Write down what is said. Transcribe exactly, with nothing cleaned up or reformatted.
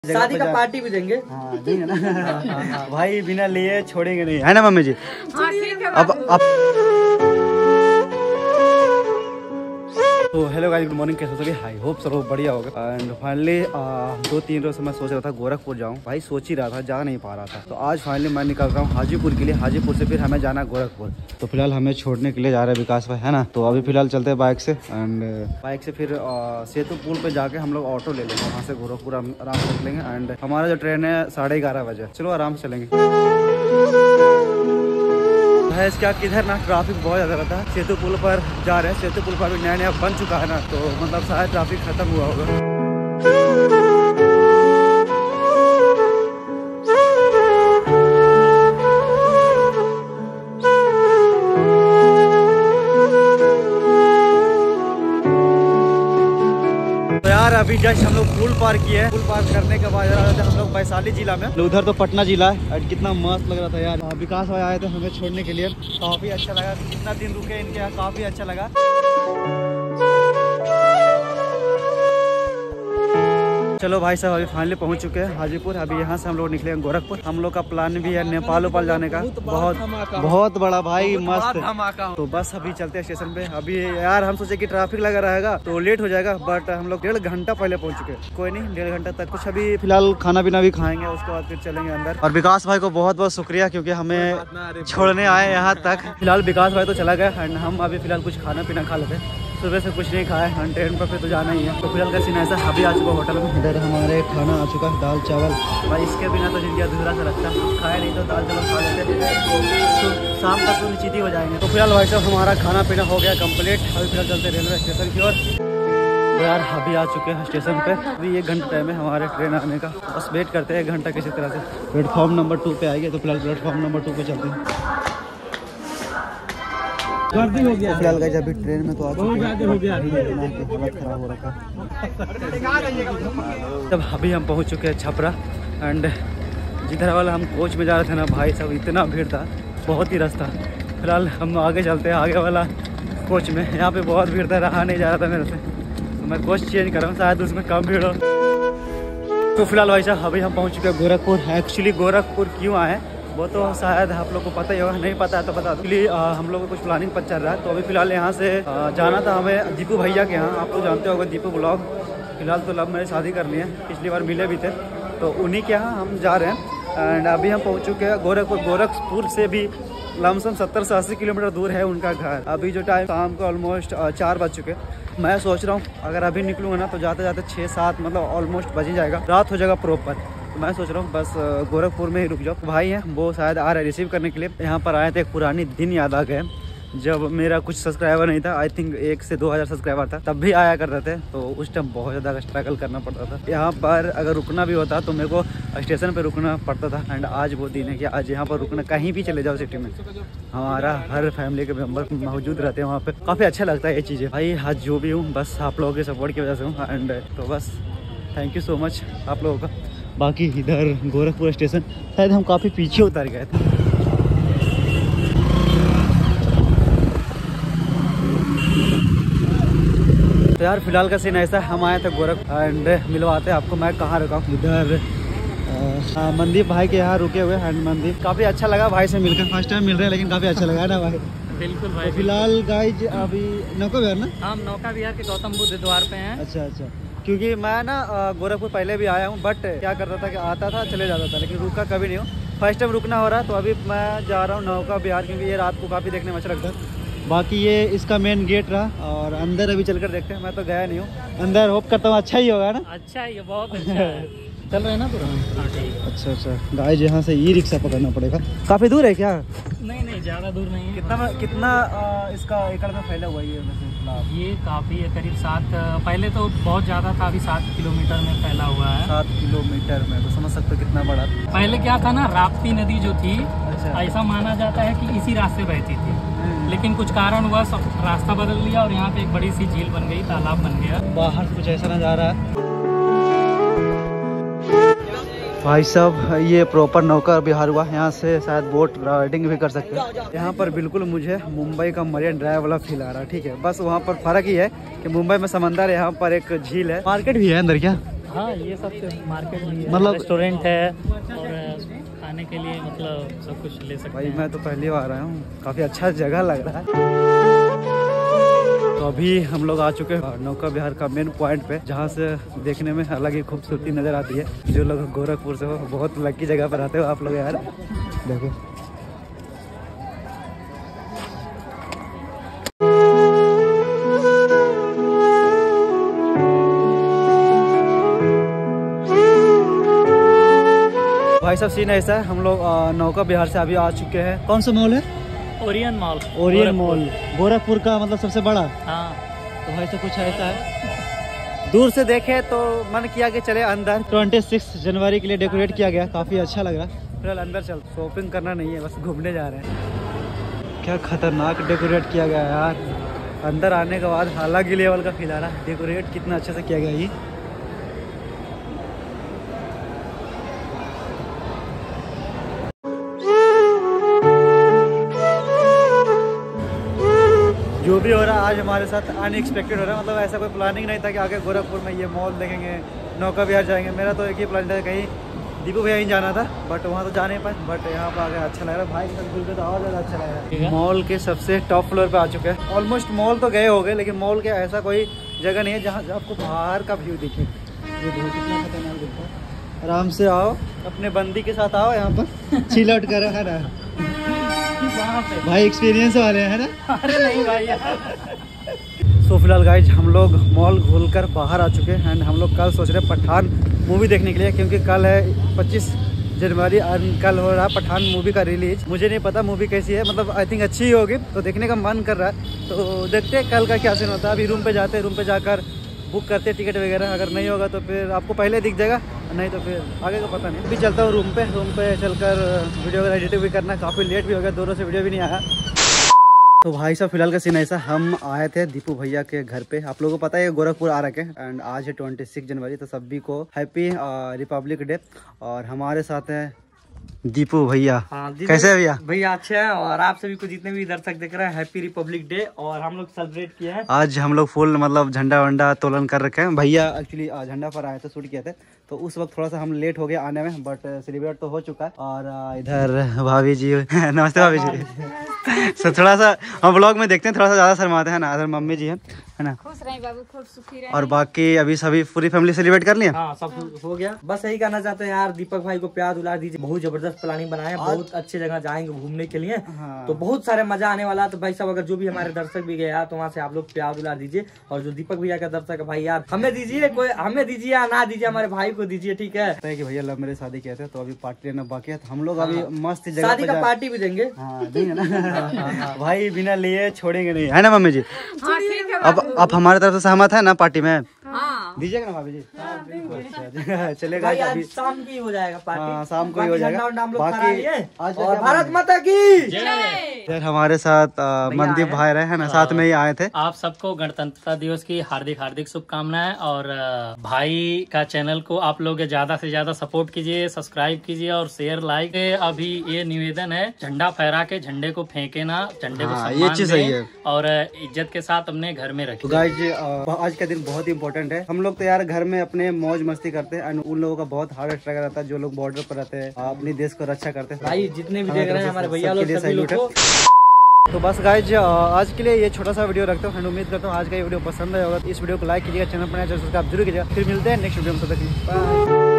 शादी का पार्टी भी देंगे। हाँ देंगे ना भाई, बिना लिए छोड़ेंगे नहीं, है ना मम्मी जी। हाँ, ठीक है। अब अब तो हेलो गाइस, गुड मॉर्निंग। कैसे हो सके? आई होप सब बढ़िया होगा। एंड फाइनली दो तीन रोज से मैं सोच रहा था गोरखपुर जाऊं, भाई सोच ही रहा था, जा नहीं पा रहा था। तो आज फाइनली मैं निकल रहा हूं हाजीपुर के लिए। हाजीपुर से फिर हमें जाना गोरखपुर। तो फिलहाल हमें छोड़ने के लिए जा रहे हैं विकास भाई, है ना। तो अभी फिलहाल चलते हैं बाइक से। एंड बाइक से फिर सेतु पुल पे जाके हम लोग ऑटो ले लेंगे, वहाँ से गोरखपुर आराम से निकलेंगे। एंड हमारा जो ट्रेन है साढ़े ग्यारह बजे, चलो आराम से चलेंगे। है क्या किधर ना ट्रैफिक बहुत ज़्यादा रहता है। सेतु पुल पर जा रहे हैं, सेतु पुल पर भी नया नया बन चुका है ना, तो मतलब शायद ट्रैफिक खत्म हुआ होगा। तो यार अभी जस्ट हम लोग पुल पार किए। पुल पार करने के बाद हम लोग वैशाली जिला में, उधर तो पटना जिला है। और कितना मस्त लग रहा था यार। विकास भाई आए थे हमें छोड़ने के लिए, काफी अच्छा लगा। कितना दिन रुके इनके यहाँ, काफी अच्छा लगा। चलो भाई साहब, अभी फाइनली पहुंच चुके हैं हाजीपुर। अभी यहाँ से हम लोग निकलेंगे गोरखपुर। हम लोग का प्लान भी है नेपाल उपाल जाने का, बहुत बहुत बड़ा भाई, मस्त। तो बस अभी चलते हैं स्टेशन पे। अभी यार हम सोचे कि ट्रैफिक लगा रहेगा तो लेट हो जाएगा, बट हम लोग डेढ़ घंटा पहले पहुंच चुके हैं। कोई नहीं, डेढ़ घंटा तक कुछ अभी फिलहाल खाना पीना भी खाएंगे, उसके बाद फिर चलेंगे अंदर। और विकास भाई को बहुत बहुत शुक्रिया, क्योंकि हमें छोड़ने आए यहाँ तक। फिलहाल विकास भाई तो चला गया एंड हम अभी फिलहाल कुछ खाना पीना खा लेते हैं। सुबह से कुछ नहीं खाए, हम ट्रेन पर फिर तो जाना ही है। तो फिलहाल का सीन ऐसा, अभी आ चुका होटल में। इधर हमारे खाना आ चुका है, दाल चावल। भाई इसके बिना तो जिंदगी अधूरा सा लगता है। खाए नहीं तो दाल चावल खा लेते तो शाम तक तो निश्चित ही हो जाएंगे। तो फिलहाल भाई साहब हमारा खाना पीना हो गया कंप्लीट। अभी फिलहाल चलते रेलवे स्टेशन की ओर। तो यार अभी आ चुके हैं स्टेशन पे। अभी एक घंटा टाइम है हमारे ट्रेन आने का, बस वेट करते हैं एक घंटा किसी तरह से। प्लेटफॉर्म नंबर टू पे आएगी, तो फिलहाल प्लेटफॉर्म नंबर टू पे चलते हैं। गर्दी हो गया फिलहाल गाइस, अभी ट्रेन में तो आ चुके हैं। हो गया, हालत खराब हो रखा है। तब अभी हम पहुंच चुके हैं छपरा। एंड जिधर वाला हम कोच में जा रहे थे ना भाई साहब, इतना भीड़ था, बहुत ही रास्ता। फिलहाल हम आगे चलते हैं, आगे वाला कोच में। यहाँ पे बहुत भीड़ था, रहा नहीं जा रहा था मेरे से, तो मैं कोच चेंज कर रहा हूँ, शायद उसमें कम भीड़ हो। तो फिलहाल भाई साहब अभी हम पहुँच चुके हैं गोरखपुर। एक्चुअली गोरखपुर क्यों आए वो तो शायद आप लोग को पता ही होगा, नहीं पता है तो बता दो। इसलिए हम लोग को कुछ प्लानिंग पर चल रहा है। तो अभी फिलहाल यहाँ से आ, जाना था हमें दीपू भैया के यहाँ। आप लोग जानते होंगे दीपू ब्लॉग। फिलहाल तो लव मैरिज शादी करनी है, पिछली बार मिले भी थे, तो उन्हीं के यहाँ हम जा रहे हैं। एंड अभी हम पहुँच चुके हैं गोरखपुर। गोरखपुर से भी लमसम सत्तर से अस्सी किलोमीटर दूर है उनका घर। अभी जो टाइम शाम को ऑलमोस्ट चार बज चुके। मैं सोच रहा हूँ अगर अभी निकलूँगा ना तो जाते जाते छः सात मतलब ऑलमोस्ट बज ही जाएगा, रात हो जाएगा प्रॉपर। तो मैं सोच रहा हूँ बस गोरखपुर में ही रुक जाओ। भाई हैं वो शायद आ रहे रिसीव करने के लिए। यहाँ पर आए थे, एक पुरानी दिन याद आ गए जब मेरा कुछ सब्सक्राइबर नहीं था। आई थिंक एक से दो हज़ार सब्सक्राइबर था, तब भी आया करते थे। तो उस टाइम बहुत ज़्यादा स्ट्रगल करना पड़ता था। यहाँ पर अगर रुकना भी होता तो मेरे को स्टेशन पर रुकना पड़ता था। एंड आज वो दिन है कि आज यहाँ पर रुकना, कहीं भी चले जाओ सिटी में, हमारा हर फैमिली के मेम्बर मौजूद रहते हैं वहाँ पे। काफ़ी अच्छा लगता है ये चीज़ें। भाई आज जो भी हूँ बस आप लोगों के सपोर्ट की वजह से हूँ। एंड तो बस थैंक यू सो मच आप लोगों का। बाकी इधर गोरखपुर स्टेशन शायद हम काफ़ी पीछे उतर गए थे। तो यार फिलहाल का सीन ऐसा, हम आए थे गोरखपुर। एंड मिलवाते हैं आपको मैं कहाँ रुका हूँ। इधर मनदीप भाई के यहाँ रुके हुए। एंड मनदीप काफ़ी अच्छा लगा भाई से मिलकर, फर्स्ट टाइम मिल रहे हैं लेकिन काफ़ी अच्छा लगा ना भाई। बिल्कुल भाई। तो फिलहाल गाइज अभी नौका विहार ना, हम नौका विहार के गौतम बुद्ध द्वार पे हैं। अच्छा अच्छा। क्योंकि मैं ना गोरखपुर पहले भी आया हूँ, बट क्या करता था कि आता था चले जाता था, लेकिन रुका कभी नहीं हूँ। फर्स्ट टाइम रुकना हो रहा है। तो अभी मैं जा रहा हूँ नौका विहार, क्योंकि ये रात को काफ़ी देखने में अच्छा लगता है। बाकी ये इसका मेन गेट रहा, और अंदर अभी चलकर देखते हैं। मैं तो गया नहीं हूँ अंदर, होप करता हूँ अच्छा ही होगा ना। अच्छा है, ये बहुत अच्छा है। चल रहे हैं ना पूरा। अच्छा अच्छा। गाइस यहाँ से ई रिक्शा पकड़ना पड़ेगा। काफ़ी दूर है क्या? नहीं नहीं, ज़्यादा दूर नहीं है। कितना कितना आ, इसका एकड़ में फैला हुआ है ये वैसे? ये काफ़ी है, करीब सात, पहले तो बहुत ज़्यादा था, अभी सात किलोमीटर में फैला हुआ है। सात किलोमीटर में तो समझ सकते हो कितना बड़ा। पहले क्या था ना, राप्ती नदी जो थी, अच्छा, ऐसा माना जाता है कि इसी रास्ते बहती थी, लेकिन कुछ कारण हुआ सब रास्ता बदल दिया और यहाँ पे एक बड़ी सी झील बन गई, तालाब बन गया। बाहर कुछ ऐसा नज़ारा है भाई साहब। ये प्रॉपर नौका विहार हुआ। यहाँ से शायद बोट राइडिंग भी कर सकते हैं। यहाँ पर बिल्कुल मुझे मुंबई का मरीन ड्राइव वाला फील आ रहा है। ठीक है, बस वहाँ पर फर्क ही है कि मुंबई में समंदर है, यहाँ पर एक झील है, मार्केट भी है अंदर। क्या हाँ ये सब मार्केट भी है, मतलब रेस्टोरेंट है और खाने के लिए मतलब सब कुछ ले सकते भाई हैं। मैं तो पहली बार आया हूँ, काफ़ी अच्छा जगह लग रहा है। तो अभी हम लोग आ चुके हैं नौका विहार का मेन पॉइंट पे, जहाँ से देखने में अलग ही खूबसूरती नज़र आती है। जो लोग गोरखपुर से हो बहुत लकी जगह पर आते हो आप लोग यार। देखो भाई साहब सीन ऐसा है, हम लोग नौका विहार से अभी आ चुके हैं। कौन सा मॉल है? Orion mall. Orion mall Gorakhpur का मतलब सबसे बड़ा। हाँ तो भाई साहब कुछ ऐसा है, दूर से देखे तो मन किया कि चले अंदर। छब्बीस जनवरी के लिए डेकोरेट किया गया, काफी अच्छा लग रहा है। फिलहाल अंदर चल, शॉपिंग करना नहीं है, बस घूमने जा रहे हैं। क्या खतरनाक डेकोरेट किया गया यार, अंदर आने के बाद अलग ही लेवल का फील आ रहा है। डेकोरेट कितना अच्छे से किया गया ये। जो भी हो रहा है आज हमारे साथ अनएक्सपेक्टेड हो रहा है, मतलब ऐसा कोई प्लानिंग नहीं था कि आगे गोरखपुर में ये मॉल देखेंगे, नौका विहार जाएंगे। मेरा तो एक ही प्लान था, कहीं दीपू भैया ही जाना था, बट वहाँ तो जा नहीं पाए। बट यहाँ पर आगे अच्छा लग रहा है, भाई के साथ घूमते तो और ज़्यादा अच्छा लग रहा है। मॉल के सबसे टॉप फ्लोर पे आ चुके हैं। ऑलमोस्ट मॉल तो गए हो गए, लेकिन मॉल के ऐसा कोई जगह नहीं है जहाँ आपको बाहर का व्यू दिखे। ये बहुत कितना खतरनाक दिखता है। आराम से आओ, अपने बंदी के साथ आओ, यहाँ पर चिल आउट करो, है ना भाई, एक्सपीरियंस वाले हैं ना। अरे नहीं भाई तो फिलहाल गाइज हम लोग मॉल घूमकर बाहर आ चुके हैं एंड हम लोग कल सोच रहे हैं पठान मूवी देखने के लिए, क्योंकि कल है पच्चीस जनवरी और कल हो रहा है पठान मूवी का रिलीज। मुझे नहीं पता मूवी कैसी है, मतलब आई थिंक अच्छी ही होगी, तो देखने का मन कर रहा है। तो देखते हैं कल का क्या सीन होता है। अभी रूम पे जाते हैं, रूम पे जाकर बुक करते हैं टिकट वगैरह। अगर नहीं होगा तो फिर आपको पहले दिख जाएगा, नहीं तो फिर आगे का पता नहीं। अभी चलता हूँ रूम पे, रूम पे चलकर वीडियो वगैरह एडिटिंग भी करना, काफ़ी लेट भी हो गया, दोनों से वीडियो भी नहीं आया। तो भाई साहब फिलहाल का सीन ऐसा, हम आए थे दीपू भैया के घर पे। आप लोगों को पता है गोरखपुर आ रखे हैं एंड आज है छब्बीस जनवरी, तो सभी को हैप्पी रिपब्लिक डे। और हमारे साथ हैं दीपू भैया। हाँ, कैसे है भैया? भैया अच्छे हैं, और आप सभी को जितने भी दर्शक देख रहे हैं हैप्पी रिपब्लिक डे। और हम लोग सेलिब्रेट किए हैं आज, हम लोग फुल मतलब झंडा वंडा तोलन कर रखे हैं। भैया एक्चुअली झंडा पर आए थे, शूट किए थे, तो उस वक्त थोड़ा सा हम लेट हो गए आने में, बट सेलिब्रेट तो हो चुका है। और आ, इधर भाभी जी नमस्ते भाभी जी। so, थोड़ा सा हम ब्लॉग में देखते हैं, थोड़ा सा ज्यादा शर्माते हैं ना। इधर मम्मी जी है है ना, खुश रहे बाबू, खूब सुखी रहे। और बाकी अभी सभी पूरी फैमिली सेलिब्रेट कर लिया। हाँ सब हो गया। बस यही कहना चाहते हैं यार, दीपक भाई को प्यार दुलार दीजिए। बहुत जबरदस्त प्लानिंग बनाए, बहुत अच्छे जगह जाएंगे घूमने के लिए। हाँ। तो बहुत सारे मजा आने वाला है। तो भाई साहब अगर जो भी हमारे दर्शक भी गया तो वहाँ से आप लोग प्यार दुलार दीजिए। और जो दीपक भैया का दर्शक है भाई यार, हमें दीजिए, कोई हमें दीजिए या ना दीजिए, हमारे भाई को दीजिए, ठीक है। पता है कि भैया लव मेरे शादी किए थे, तो अभी पार्टी लेना बाकी है, तो हम लोग अभी मस्त जगह शादी पे का जा- पार्टी भी देंगे। हाँ देंगे ना भाई, बिना लिए छोड़ेंगे नहीं, है ना मम्मी जी? हाँ ठीक है अब आप हमारे तरफ से सहमत है ना पार्टी में? हाँ दीजिएगा ना भाभी जी? अच्छा, चलेगा भाई अभी। आज शाम की हो जाएगा पार्टी। हाँ, शाम को ही बाकी हो जाएगा। झंडा वंडा हम लोग बाकी फहरा लिए। आज और क्या भारत बना माता की यार हमारे साथ आ, मनदीप आए भाई रहे हैं ना, साथ में ही आए थे। आप सबको गणतंत्रता दिवस की हार्दिक हार्दिक शुभकामनाएं। और अ, भाई का चैनल को आप लोग ज्यादा से ज्यादा सपोर्ट कीजिए, सब्सक्राइब कीजिए और शेयर लाइक। अभी ये निवेदन है, झंडा फहरा के झंडे को फेंके ना, झंडे को हाँ, ये सम्मान चीज दें सही है। और अ, इज्जत के साथ अपने घर में तो रखें। गाइज आज का दिन बहुत ही इंपॉर्टेंट है। हम लोग तो यार घर में अपने मौज मस्ती करते हैं, एंड उन लोगों का बहुत हार्ड स्ट्रगल रहता है, जो लोग बॉर्डर पर रहते हैं, अपने देश को रक्षा करते हैं। भाई जितने भी हमारे देख रहे हैं तरफ से हमारे भैया सबके लोग, लिए सभी लोग सैल्यूट है। को तो बस गाइज आज के लिए ये छोटा सा वीडियो रखता हूँ एंड उम्मीद करता हूँ आज का ये वीडियो पसंद आया होगा। इस वीडियो को लाइक कीजिएगा, चैनल पर नया चैनल सब्सक्राइब जरूर कीजिएगा। फिर मिलते हैं नेक्स्ट वीडियो में, तब तक के लिए बाय।